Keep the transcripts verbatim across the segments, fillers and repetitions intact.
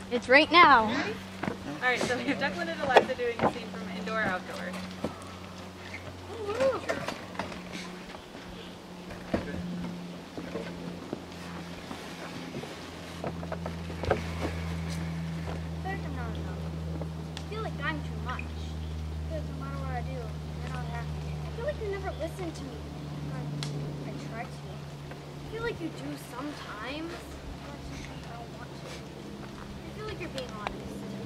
It's right now. Ready? All right, so we have Declan and Eliza doing a scene from Indoor Outdoor. Ooh. I feel like I'm too much. Because no matter what I do, I'm not happy. I feel like you never listen to me. I, I try to. I feel like you do sometimes. But sometimes I don't want to. I feel like you're being honest.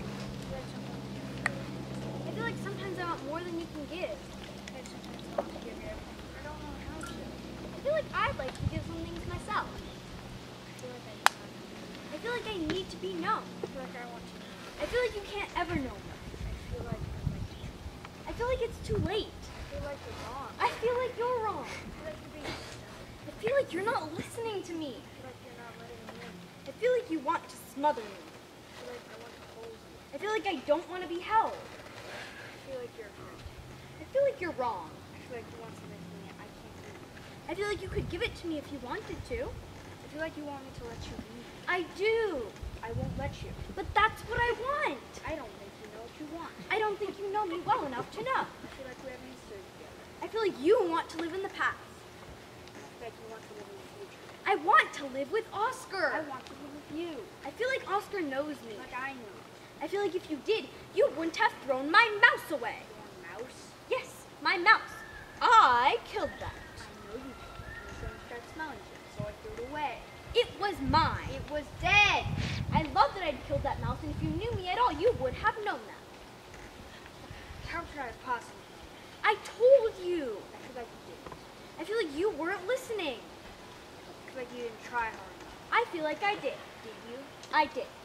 I feel like sometimes I want more than you can give. And sometimes I want to give you everything, but I don't know how to. I feel like I'd like to give some things myself. I feel like I don't. I feel like I need to be known. I feel like I want to know. I feel like you can't ever know me. I feel like I'd like to. I feel like it's too late. I feel like you're wrong. I feel like you're wrong. I feel like you're being I feel like you're not listening to me. I feel like you're not letting me in. I feel like you want to smother me. I feel like I want to hold you. I feel like I don't want to be held. I feel like you're hurt. I feel like you're wrong. I feel like you want something from me I can't give. I feel like you could give it to me if you wanted to. I feel like you want me to let you leave. I do. I won't let you. But that's what I want. I don't think you know what you want. I don't think you know me well enough to know. I feel like we haven't stood together. I feel like you want to live in the past. I feel like you want to live in the future. I want to live with Oscar. I want to live with you. I feel like Oscar knows me. Like I know. I feel like if you did, you wouldn't have thrown my mouse away. Your mouse? Yes, my mouse. I killed that. I know you did. You shouldn't start smelling it, so I threw it away. It was mine. It was dead. I love that I'd killed that mouse, and if you knew me at all, you would have known that. How could I have possibly known that? I told you. I feel like you didn't. I feel like you weren't listening. I feel like you didn't try hard enough. I feel like I did. Did you? I did.